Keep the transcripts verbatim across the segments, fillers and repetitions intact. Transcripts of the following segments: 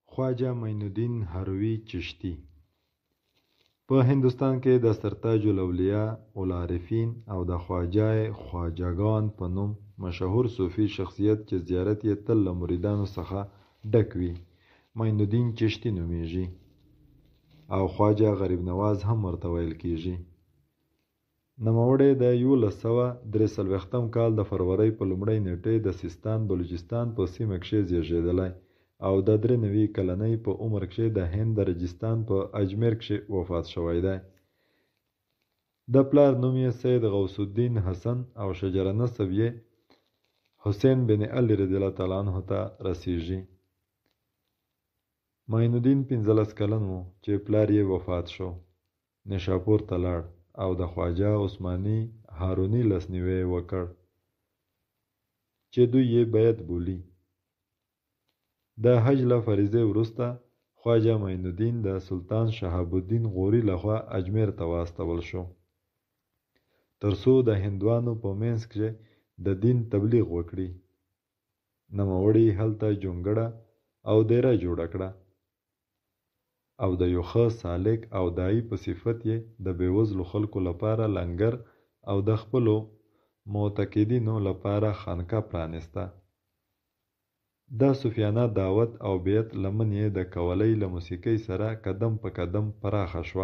خواجه معین الدین هروي چشتي په هندوستان کې د سرتاج الاولیاء العارفین او د خواجه خواجګان په نوم مشهور صوفي شخصیت چې زیارت یې تل له مریدانو څخه ډک وي معین الدین چشتي نومیږي او خواجه غریب نواز هم ورته ویل کیږي. نوموړی د یولس سوه درې څلوېښتم کال د فروری په لومړۍ نیټې د سیستان بلوچستان په سیمه کښې زیږېدلی او د درې نوي کلنۍ په عمر کښې د هند د رجستان په اجمیر کښې وفات شوی دی. د پلار نوم یې سید غوث الدین حسن او شجره نسب یې حسین بن علي رضی الله تعالی عنه ته رسیږي. معین الدین پنځلس کلن و چې پلار یې وفات شو. نیشاپور ته لاړ او د خواجه عثماني هاروني لاسنیوی وکړ چې دوی یې بیعت بولي. د حج له فریضې وروسته خواجه معین الدین د سلطان شهاب الدین غوري لخوا اجمیر ته واستول شو تر څو د هندوانو په منځ کې د دین تبلیغ وکړي. نوموړي هلته جونګړه او دیره جوړه کړه او د یو ښه سالک او داعی په صفت یې د بېوزلو خلکو لپاره لنګر او د خپلو معتقدینو لپاره خانقاه پرانسته. د صوفیانه دعوت او بیعت لمن یې د قولۍ له موسیقۍ سره قدم په قدم پراخه شوه.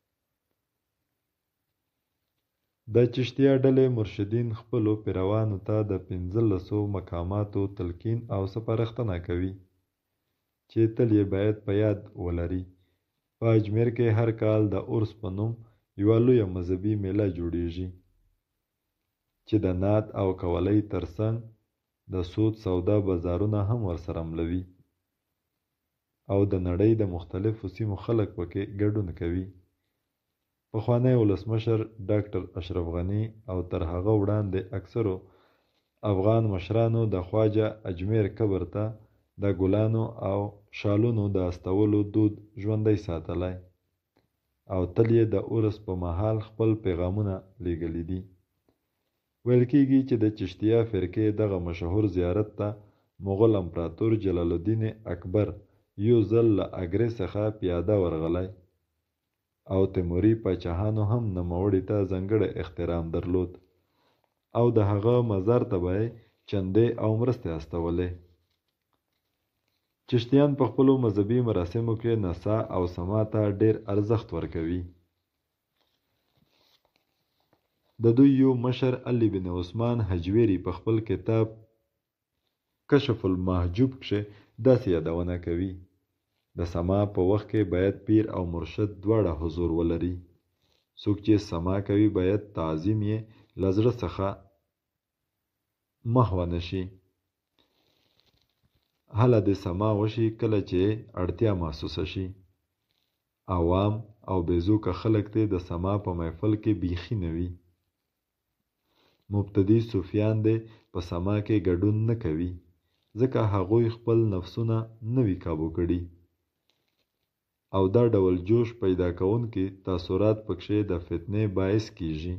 د چشتیه ډلې مرشدین خپلو پیروانو ته د پنځلسو مقاماتو تلقین او سپارښتنه کوي چې تل یې باید په یاد ولري. په اجمیر کې هر کال د عرس په نوم یوه لویه مذهبي میله جوړیږي چې د نعت او قولۍ ترڅنګ د سود سودا بازارونه هم ورسره ملوي او د نړۍ د مختلفو سیمو خلک پکې ګډون کوي. پخوانی ولسمشر ډاکټر اشرف غني او تر هغه وړاندې اکثرو افغان مشرانو د خواجه اجمیر قبر ته د ګلانو او شالونو د استولو دود ژوندی ساتلی او تل یې د عرس په مهال خپل پیغامونه لیږلي دي. ویل کېږي چې د چشتیه فرقې دغه مشهور زیارت ته مغل امپراتور جلال الدین اکبر یو ځل له اګرې څخه پیاده ورغلی او تیموري پاچاهانو هم نوموړي ته ځانګړی احترام درلود او د هغه مزار ته به یې چندې او مرستې استولې. چشتیان په خپلو مذهبي مراسمو کې نڅا او سما ته ډېر ارزښت ورکوي. د دوی یو مشر علي بن عثمان حجویري په خپل کتاب کشف المحجوب کښې داسې یادونه کوي: د سما په وخت کې باید پیر او مرشد دواړه حضور ولري. څوک چې سما کوي باید تعظیم یې له زړه څخه محوه نه شي. هله د سما وشي کله چې اړتیا محسوسه شي. عوام او بېزوکه خلک ته د سما په محفل کې بیخي نه وي. مبتدي صوفیان دې په سما کې ګډون نه کوي ځکه هغوی خپل نفسونه نه وي کابو کړي او دا ډول جوش پیدا کوونکي تاثرات پکښې د فتنې باعث کیږي.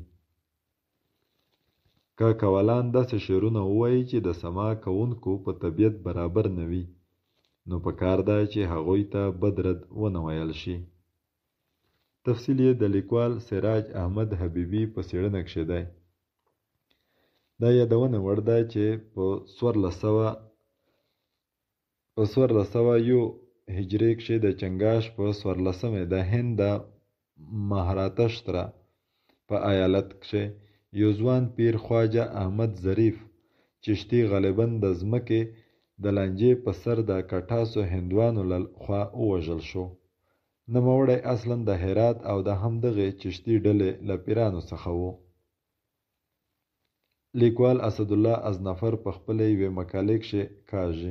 که قولان داسې شعرونه ووایي چې د سما کوونکو په طبیعت برابر نه وي نو پکار ده چې هغوی ته بد رد ونه ویل شي. تفصیل یې د لیکوال سراج احمد حبیبي په څېړنه کښې دی. دا یادونه وړ ده چې په څوارلس سوه په څوارلس سوه یو هجري کښې د چنګاش په څوارلسمې د هند د مهاراشټرا په ایالت کښې یو ځوان پیر خواجه احمد ظریف چشتي غالباً د ځمکې د لانجې په سر د کټاسو هندوانو له خوا ووژل شو. نوموړی اصلاً د هرات او د همدغې چشتي ډلې له پیرانو څخه و. لیکوال اسدالله ازنفر په خپلې یوې مقالې کښې کاږي: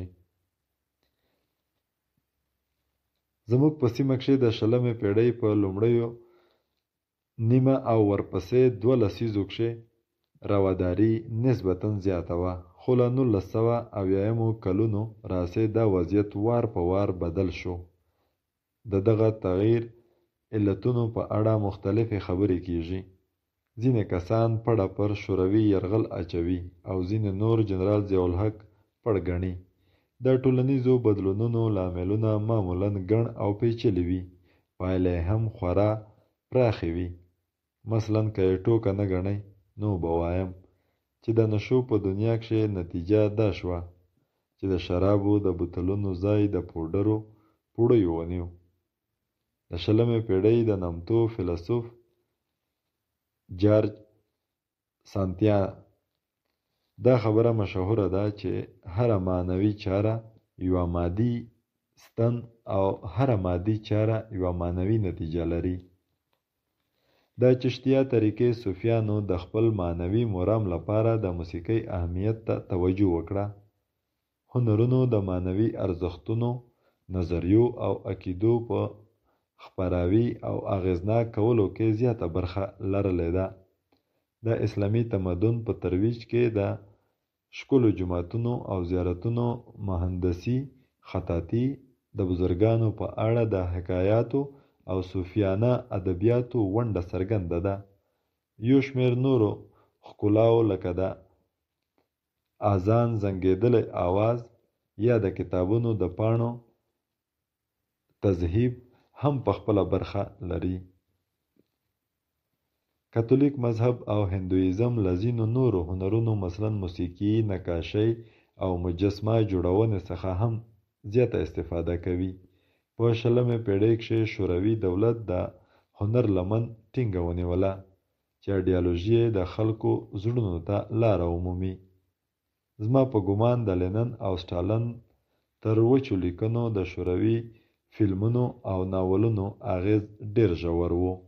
زموږ په سیمه کښې د شلمې پېړۍ په لومړیو نیمه او ورپسې دوه لسیزو کښې رواداري نسبتاً زیاته وه، خو له نولس سوه اویایمو کلونو راهیسې دا وضعیت وار په وار بدل شو. د دغه تغییر علتونو په اړه مختلفې خبرې کېږي. ځینې کسان پړه پر شوروي یرغل اچوي او ځینې نور جنرال ضیاءالحق پړ ګڼي د ټولنیزو بدلونونو لاملونه معمولاً ګڼ او پیچلي وي، پایلې هم خورا پراخې وي. مثلاً که یې ټوکه نه ګڼئ نو به وایم چې د نشو په دنیا کښې نتیجه دا شوه چې د شرابو د بوتلونو ځای د پوډرو پوړیو ونیو. د شلمې پېړۍ د نامتو فیلسوف جارج سانتیا دا خبره مشهوره ده چې هره معنوي چاره یوه مادي ستن او هره مادي چاره یوه معنوي نتیجه لري. د چشتیه طریقې صوفیانو د خپل معنوي مرام لپاره د موسیقۍ اهمیت ته توجه وکړه. هنرونو د معنوي ارزښتونو، نظریو او عقیدو په خپراوي او اغیزناک کولو کې زیاته برخه لرلې ده. د اسلامي تمدن په ترویج کې د ښکلو جوماتونو او زیارتونو مهندسي خطاطي، د بزرګانو په اړه د حکایاتو او صوفیانه ادبیاتو ونډه څرګنده ده. یو شمېر نورو ښکلاو لکه د اذان زنګېدلی آواز یا د کتابونو د پاڼو تذهیب هم په خپله برخه لري. کاتولیک مذهب او هندویزم له ځینو نورو هنرونو مثلاً موسیقي، نقاشۍ او مجسمه جوړونې څخه هم زیاته استفاده کوي. په شلمې پېړۍ کښې شوروي دولت د هنر لمن ټینګه ونیوله چې ایډیالوژي یې د خلکو زړونو ته لاره ومومي. زما په ګمان د لینن او سټالن تر وچو لیکنو د شوروي فلمونو او ناولونو اغیز ډېر ژور و.